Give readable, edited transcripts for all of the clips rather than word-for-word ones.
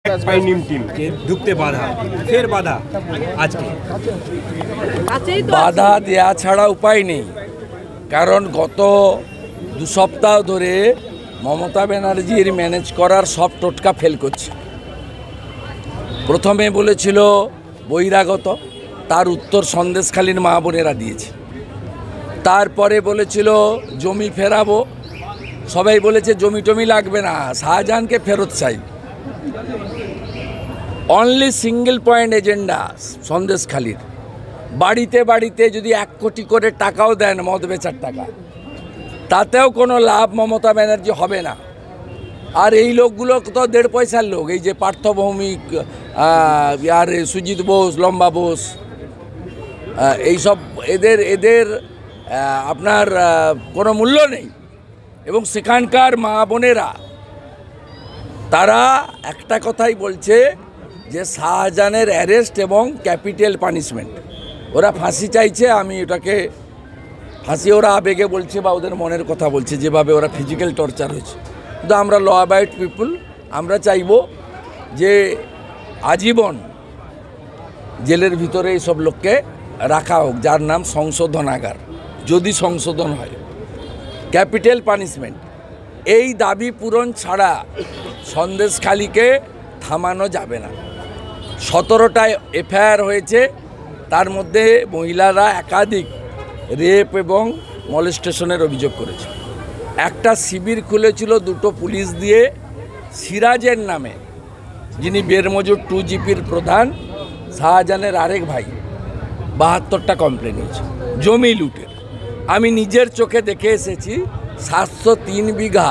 ফাইনিং team কে ঢুকতে বাধা, ফের বাধা আজকে বাধা দেয়া ছাড়া উপায় নেই। কারণ গত 2 সপ্তাহ ধরে মমতা ব্যানার্জির ম্যানেজ করার সব টোটকা ফেল করছে। প্রথমে বলেছিল বহিরাগত, তার উত্তর সন্দেশখালীর মা বোনেরা দিয়েছে। তারপরে বলেছিল জমি ফেরাবো, সবাই বলেছে জমি টমি লাগবে না, শাহজাহানকে ফেরত চাই। অনলি সিঙ্গেল পয়েন্ট এজেন্ডা সন্দেশখালীর। বাড়িতে বাড়িতে যদি 1 কোটি করে টাকাও দেন মদ বেচার টাকা, তাতেও কোনো লাভ মমতা ব্যানার্জি হবে না। আর এই লোকগুলো তো 1.5 পয়সার লোক, এই যে পার্থ ভৌমিক আর সুজিত বোস, লম্বা বোস, এইসব এদের আপনার কোনো মূল্য নেই। এবং সেখানকার মা বোনেরা তারা একটা কথাই বলছে যে শাহজাহানের অ্যারেস্ট এবং ক্যাপিটাল পানিশমেন্ট, ওরা ফাঁসি চাইছে। আমি ওটাকে ফাঁসি ওরা আবেগে বলছে বা ওদের মনের কথা বলছে, যেভাবে ওরা ফিজিক্যাল টর্চার হয়েছে। কিন্তু আমরা ল অ্যাবাইড পিপুল, আমরা চাইব যে আজীবন জেলের ভিতরে এইসব লোককে রাখা হোক, যার নাম সংশোধনাগার, যদি সংশোধন হয়, ক্যাপিটাল পানিশমেন্ট। এই দাবি পূরণ ছাড়া সন্দেশখালীকে থামানো যাবে না। 17টা এফআইআর হয়েছে, তার মধ্যে মহিলারা একাধিক রেপ এবং মলেস্টেশনের অভিযোগ করেছে। একটা শিবির খুলেছিল 2টো পুলিশ দিয়ে সিরাজের নামে, যিনি বেরমজুর 2GPর প্রধান, শাহজাহানের আরেক ভাই। 72টা কমপ্লেন হয়েছে জমি লুটের। আমি নিজের চোখে দেখে এসেছি 703 বিঘা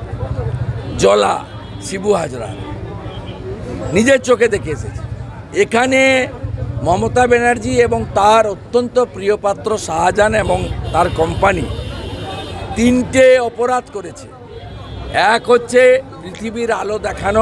জলা শিবু হাজরা, নিজের চোখে দেখে এসেছি। এখানে মমতা ব্যানার্জি এবং তার অত্যন্ত প্রিয়পাত্র শাহজাহান এবং তার কোম্পানি 3টে অপরাধ করেছে। এক হচ্ছে পৃথিবীর আলো দেখানো,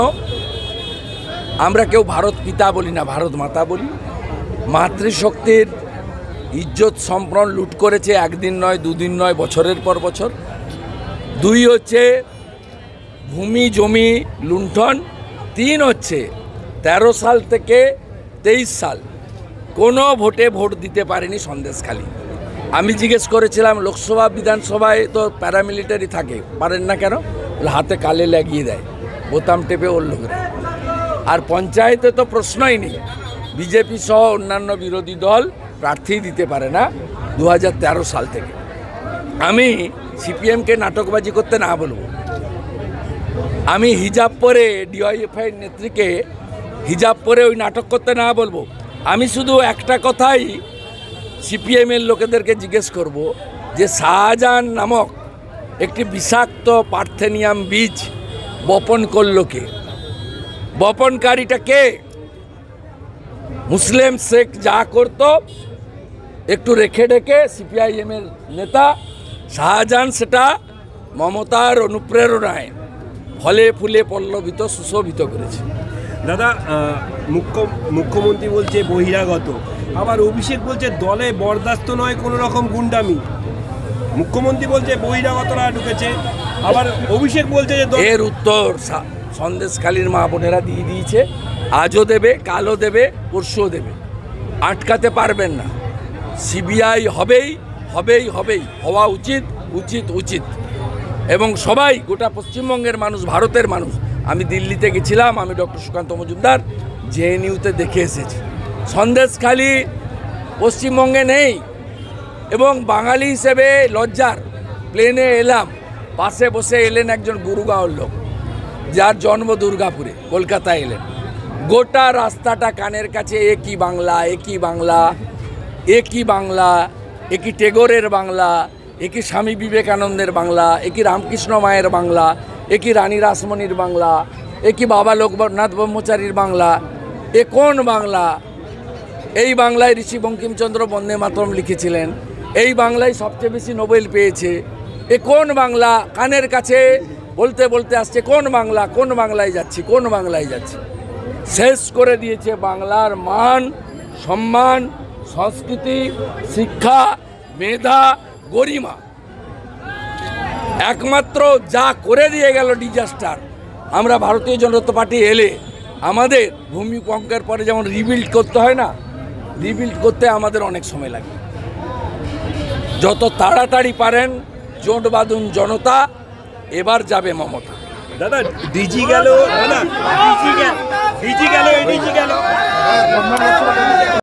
আমরা কেউ ভারত পিতা বলি না, ভারত মাতা বলি। মাতৃশক্তির ইজ্জত সম্প্রণ লুট করেছে, একদিন নয়, 2 দিন নয়, বছরের পর বছর। 2 হচ্ছে ভূমি জমি লুণ্ঠন। 3 হচ্ছে 13 সাল থেকে 23 সাল কোনো ভোটে ভোট দিতে পারেনি সন্দেশখালী। আমি জিজ্ঞেস করেছিলাম লোকসভা বিধানসভায় তো প্যারামিলিটারি থাকে, পারেন না কেন? হাতে কালে লাগিয়ে দেয়, বোতাম টেপে ওর লোকেরা। আর পঞ্চায়েতে তো প্রশ্নই নেই, বিজেপি সহ অন্যান্য বিরোধী দল প্রার্থী দিতে পারে না 2013 সাল থেকে। আমি সিপিএমকে নাটকবাজি করতে না বলবো, আমি হিজাব পরে ডিওয়াইএফআই নেত্রীকে হিজাব পরে ওই নাটক করতে না বলবো। আমি শুধু একটা কথাই সিপিএমের লোকেদেরকে জিজ্ঞেস করব যে শাহজাহান নামক একটি বিষাক্ত পার্থেনিয়াম বীজ বপন করল কে? বপনকারীটা কে? মুসলিম শেখ যা করত একটু রেখে রেখে সিপিআইএমের নেতা শাহজাহান সেটা মমতার অনুপ্রেরণায় ফলে ফুলে পল্লবিত সুশোভিত করেছে। দাদা, মুখ্যমন্ত্রী বলছে বহিরাগত, আবার অভিষেক বলছে দলে বরদাস্ত নয় কোনো রকম গুন্ডামি। মুখ্যমন্ত্রী বলছে বহিরাগতরা ঢুকেছে, আবার অভিষেক বলছে যে এর উত্তর সন্দেশখালীর মা বোনেরা দিয়ে দিয়েছে। আজও দেবে, কালও দেবে, পরশুও দেবে, আটকাতে পারবেন না। সিবিআই হবেই হবেই হবেই, হওয়া উচিত উচিত উচিত। এবং সবাই, গোটা পশ্চিমবঙ্গের মানুষ, ভারতের মানুষ। আমি দিল্লিতে গেছিলাম, আমি ডক্টর সুকান্ত মজুমদার জেএনইউতে দেখে এসেছি। সন্দেশখালী পশ্চিমবঙ্গে নেই এবং বাঙালি হিসেবে লজ্জার। প্লেনে এলাম, পাশে বসে এলেন একজন গুরুগাঁওর লোক, যার জন্ম দুর্গাপুরে, কলকাতায় এলেন। গোটা রাস্তাটা কানের কাছে একই বাংলা, একই বাংলা, একই বাংলা, একই টেগোরের বাংলা, একই স্বামী বিবেকানন্দের বাংলা, একই রামকৃষ্ণ মায়ের বাংলা, একই রানী রাসমণির বাংলা, একই বাবা লোকনাথ ব্রহ্মচারীর বাংলা। এ কোন বাংলা? এই বাংলায় ঋষি বঙ্কিমচন্দ্র বন্দে মাতরম লিখেছিলেন, এই বাংলায় সবচেয়ে বেশি নোবেল পেয়েছে। এ কোন বাংলা? কানের কাছে বলতে বলতে আসছে কোন বাংলা, কোন বাংলায় যাচ্ছি, কোন বাংলায় যাচ্ছি। শেষ করে দিয়েছে বাংলার মান, সম্মান, সংস্কৃতি, শিক্ষা, মেধা, গরিমা। একমাত্র যা করে দিয়ে গেল ডিজাস্টার। আমরা ভারতীয় জনতা পার্টি এলে আমাদের ভূমিকম্পের পরে যেমন রিবিল্ড করতে হয় না, রিবিল্ড করতে আমাদের অনেক সময় লাগে। যত তাড়াতাড়ি পারেন জোট বাঁধুন জনতা, এবার যাবে মমতা। দাদা ডিজি গেল, দাদা ডিজি গেল, ডিজি গেল, ডিজি গেল।